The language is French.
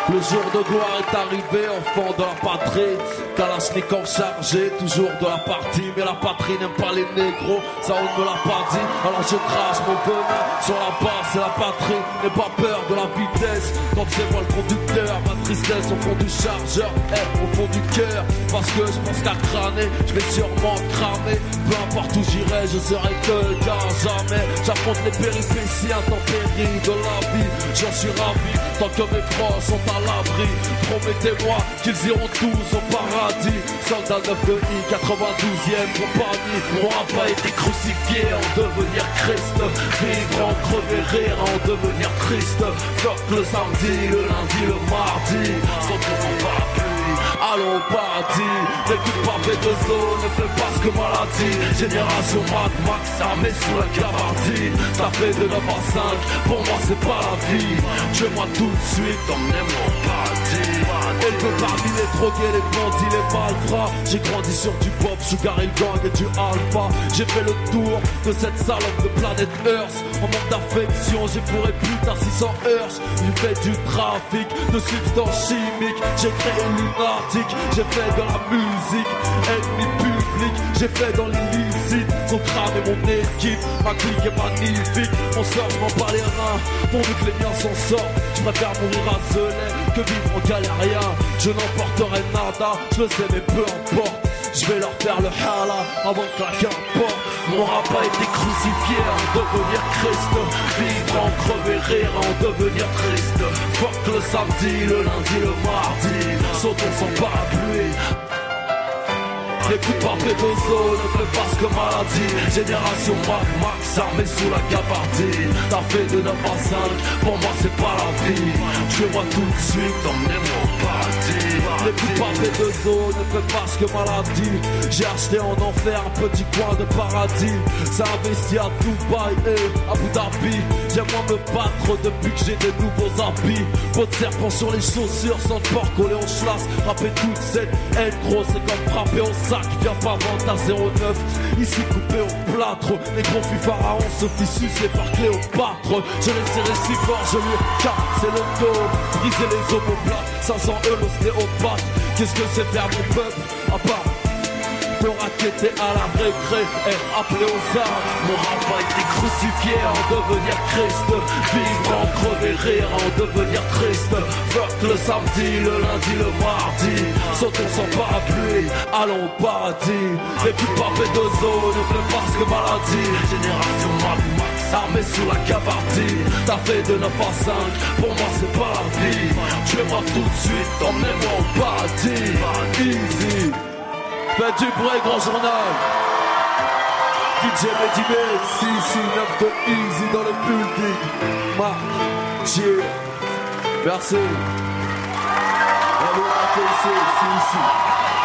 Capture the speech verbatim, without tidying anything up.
Le jour de gloire est arrivé, enfant de la patrie. Kalachnikov chargé, toujours de la partie. Mais la patrie n'aime pas les négros, ça on ne me l'a pas dit. Alors je crache mon venin sur la base et la patrie. N'aie pas peur de la vitesse, quand c'est moi le conducteur. Ma tristesse au fond du chargeur, est au fond du cœur. Parce que je pense qu'à crâner, je vais sûrement cramer. Peu importe où j'irai, je serai que le gars jamais. J'affronte les péripéties intempéries de la vie. J'en suis ravi, tant que mes proches sont à l'abri. Promettez-moi qu'ils iront tous au paradis. Soldat neuf de I, quatre-vingt-douzième compagnie. On n'a pas été crucifié en devenir Christ. Vivre en crever, rire en devenir triste. Fuck le samedi, le lundi, le mardi. Sautons sans parapluie, allons au paradis. N'écoute pas B deux O, ne fais pas ce que maladie. Génération Mad Max, armée sous la gabardine. T'as fait de neuf à cinq, pour moi c'est pas la vie. Tue-moi tout de suite, emmenez-moi au paradis. Élevé parmi les drogués, les bandits, les malfrats. J'ai grandi sur du pop, Sugar Hill Gang et du Alpha. J'ai fait le tour de cette salope de planète Earth. En manque d'affection, j'ai fourré plus d'un six cents heures. J'ai fait du trafic de substances chimiques. J'ai créé lunatique, j'ai fait de la musique. Ennemi public, j'ai fait dans l'illicite. Son crâne et mon équipe, ma clique est magnifique. On sort, je m'en bats les reins, pourvu que les miens s'en sortent. Je préfère mourir à Zelay que vivre en galérien. Je n'emporterai nada, je le sais mais peu importe. Je vais leur faire le hala avant de claquer un porte. Mon rap a été crucifié en devenir Christ. Vivre en crever, rire en devenir triste. Fuck le samedi, le lundi, le mardi. Sautons sans parapluie. N'écoute pas B deux O, ne fais pas ce que maladie. Génération Mad Max, armée sous la gabardine. T'as fait de neuf à cinq, pour moi c'est pas la vie. Tuez-moi tout de suite, emmenez-moi au paradis. N'écoute pas B deux O, ne fais pas ce que maladie. J'ai acheté en enfer un petit coin de paradis. Ça investi à Dubaï et à Abu Dhabi. J'aime moins me battre depuis que j'ai des nouveaux habits. Peau de serpent sur les chaussures, sans de porc collé au schlass. Rapper toute cette haine gros, c'est comme frapper au sac. Viens pas vendre à zéro neuf, ici coupé au plâtre. Les gros fut pharaon se fit sucer par Cléopâtre. Je l'ai serré si fort, je lui ai cassé le dos. Briser les omoplates, cinq cents euros l'ostéopathe. Qu'est-ce que c'est faire mon peuple, à part te raqueter à la récré et appeler aux armes. Mon rap a été crucifié en devenir Christ. Vivre en crever, rire en devenir triste. Fuck le samedi, le lundi, le mardi. Sautons sans parapluie, allons au paradis. N'écoute pas B deux O, ne fais pas ce que maladie. Génération Mad Max, armée sous la gabardine. T'as fait de neuf à cinq, pour moi c'est pas la vie. Tuez-moi tout de suite, emmenez-moi au paradis. Easy. Faites du bruit, grand journal. D J Medimate, six six neuf de Easy dans le building. Marc, Dieu, merci. Allô, A T C, six six.